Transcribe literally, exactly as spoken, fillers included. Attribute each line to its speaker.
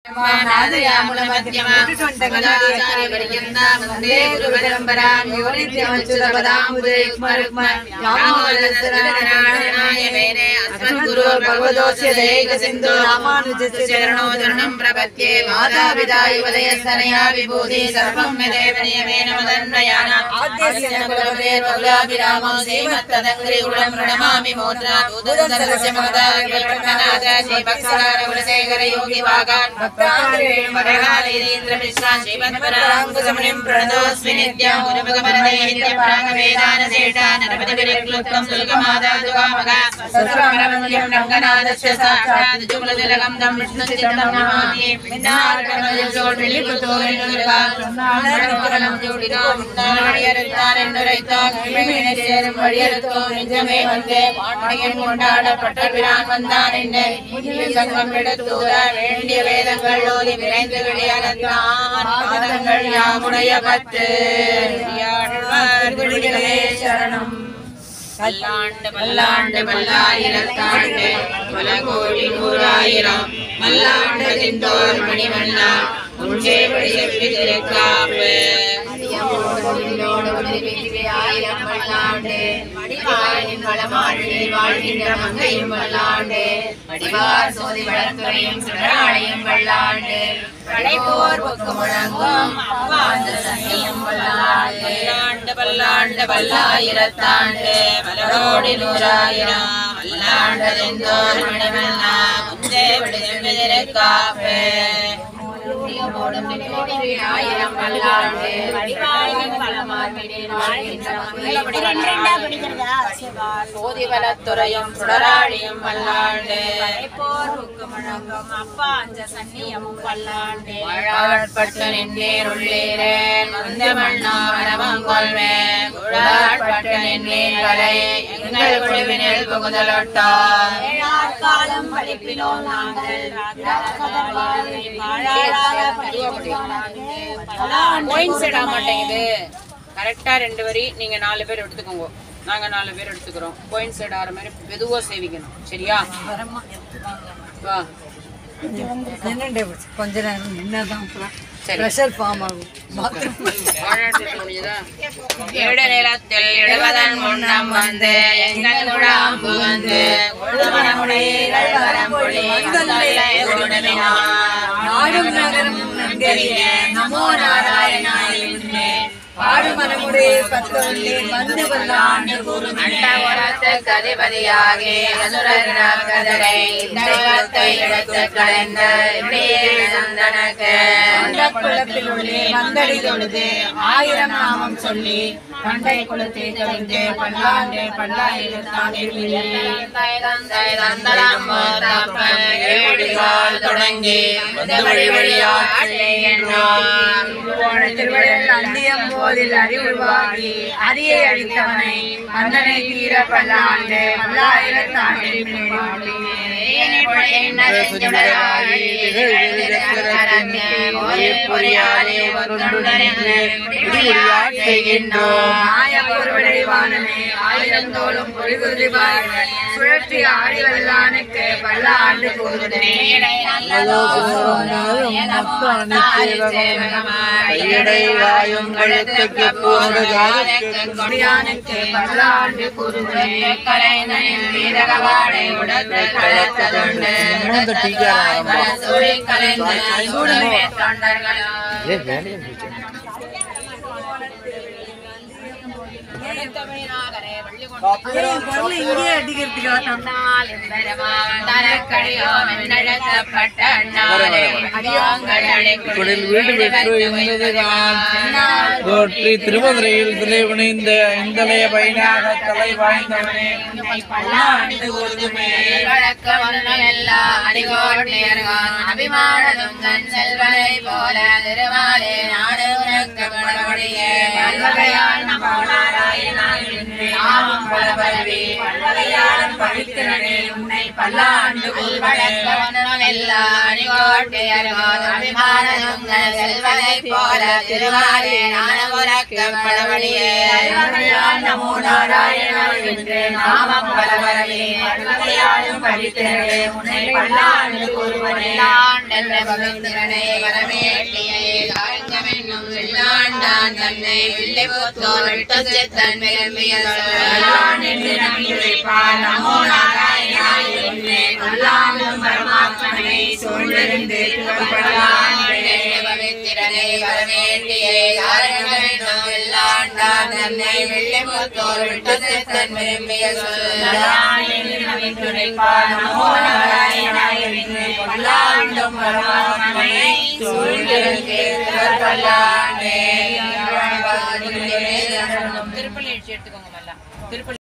Speaker 1: பல்லாண்டு பல்லாண்டு பல்லாயிரத்தாண்டு பல கோடி நூறாயிரம் மல்லாண்டு திந்தோர் மணிவண்ணா உஞ்சேபடி செப்பி திருக்காப்பு ஆயிரம் பல்லாண்டு மடிவாயின் வளமாற்றி வாழ்கின்ற மங்கையும் பல்லாண்டு மடிவார் சோதி வளர்த்துறையும் சுடராளையும் பல்லாண்டு படைப்போர் பொக்கு முழங்கும் அப்பாந்த சன்னியும் பல்லாண்டு பல்லாண்டு பல்லாயிரத்தாண்டு பல கோடி நூறாயிரம் பல்லாண்டு திந்தோர் மணிவண்ணா உஞ்சேபடி செப்பி திருக்காப்பு ஆயிரம் பல்லாண்டு சோதி வளத்துறையும் சுடராளியும் பல்லாண்டு அப்பா அஞ்ச சன்னியமும் பல்லாண்டு பட்டு நின்றேருள்ளேரேன் வந்த மண்ணா மனமும் கொள்வேன் குழாட்பட்டு நின்றேர்களை எங்கள் குழுவினில் புகுதலொட்டார் காலம் படிப்பிலோ நாங்கள் கரெக்டா ரெண்டு வரி நீங்க நாலு பேர் எடுத்துக்கோங்க, நாங்க நாலு பேர் எடுத்துக்கிறோம். பாயிண்ட் சைடு ஆற மாதிரி மெதுவா சேவிக்கணும், சரியா? வா கொஞ்ச நேரம் என்னதான் பிரஷர் ஃபார்ம் ஆகும். ஏழு நிலத்தில் எழுவதன் முன்னம் வந்து எங்கள் குழாம்பு வந்து நாடும் நகரம் நங்கரிய நமோ நாராயணாய பாடுமனமுடைய பத்தொள்ளி வந்து வல்லாண்டு கூறும் அண்டவரத்துக்கு அதிபதியாகி அசுரகரை தெய்வத்தை எடுத்து கலைந்த சந்தனக்கு அந்த குளத்தில் உள்ளே மந்தடி தொழுது ஆயிரம் நாமம் சொல்லி பண்டை குளத்தை தொழுந்து பல்லாண்டு பல்லாயிரத்தாண்டில் தொடங்கி வழி வழியாக அந்தியம் போதில் அறிவுருவாகி அரியை அழித்தவனை மன்னனை தீர பல்லாண்டு பல்லாயிரத்தாண்டில் ஆயிரம் தோளும் சுழற்றி ஆடி வல்லானுக்கு பல்லாண்டு பல்லாண்டு திருமதுரையில் திரை புனைந்த இந்தலைய பயனாக தலை வாய்ந்தவனே அபிமானதுங்கன் செல்வனை போல திருமாலே நாடு
Speaker 2: நாமம் பல பரவி பல்வகையாலும் பவித்திரனே உன்னை பல்லாண்டு எல்லா அணிவோட்டு அபிமானங்கள் செல்வதை போல திருவாரே ஞானமுறக்க பலவடியே நமோ நாராயணா என்று நாமம் பல பரவி பல்வகையாலும் பவித்திரனே உன்னை பல்லாண்டு கூறுவனே ஆண்டென்ற பவித்திரனே வரமேட்டியே காரஞ்சமென்னும் வெள்ளாண்டான் தன்னை வில்லை போத்தோர் விட்டு செத்தன் விரும்பிய சொல்லான் என்று நம்பியுரைப்பான் நமோ நாராயணா என்று பல்லாண்டும் பரமாத்மனை சூழ்ந்திருந்து பவித்திரனை வரவேண்டியே காரணமென்னும் வெள்ளாண்டான் தன்னை வில்லை போத்தோர் விட்டு செத்தன் விரும்பிய சொல்லான் என்று நம்பியுரைப்பான் நமோ நாராயணா என்று பல்லாண்டும் பரமாத்மனை சூழ்ந்திருந்து பல்லாண்டே. திருப்பள்ளி எடுத்துக்கோங்க. திருப்பள்ளி